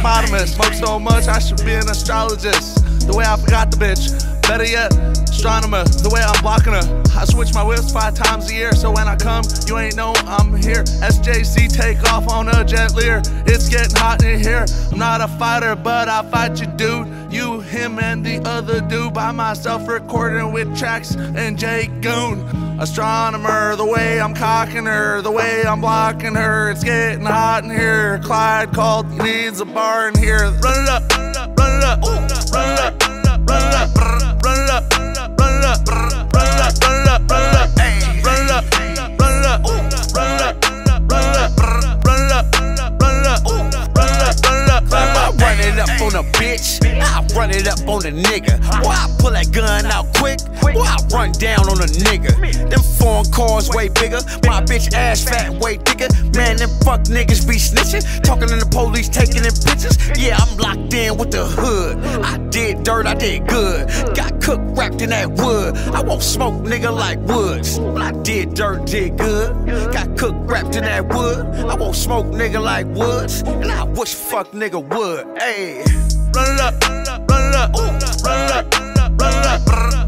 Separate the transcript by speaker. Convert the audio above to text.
Speaker 1: hippopotamus. Smoke so much I should be an astrologist. The way I forgot the bitch, better yet, astronomer. The way I'm blocking her, I switch my whips 5 times a year. So when I come, you ain't know I'm here. SJC take off on a jet Lear. It's getting hot in here. I'm not a fighter, but I fight you, dude. You, him, and the other dude. By myself recording with tracks and Jay Goon. Astronomer, the way I'm cocking her, the way I'm blocking her. It's getting hot in here. Clyde called, he needs a bar in here. Run it up, run it up, run it up, run it up, run it up, run it up, run it up, run it up, run it up, run it up, run it up, run it up, run it up, run it up, run it up, run it up, run it up, run it up, run it up.
Speaker 2: I run it up on a bitch, I run it up on a nigga. Boy, I pull that gun out quick, boy, I run down on a nigga. Them foreign cars way bigger, my bitch ass fat way thicker. Man, them fuck niggas be snitching, talking to the police, taking them pictures. Yeah, I'm locked in with the hood. I did dirt, I did good. Got cooked wrapped in that wood. I won't smoke nigga like Woods, but I did dirt, did good. Got cooked wrapped in that wood. I won't smoke nigga like Woods, and I wish fuck nigga would. Ayy,
Speaker 1: Run it up, run it up, run it up, run it up, run it up, run it up.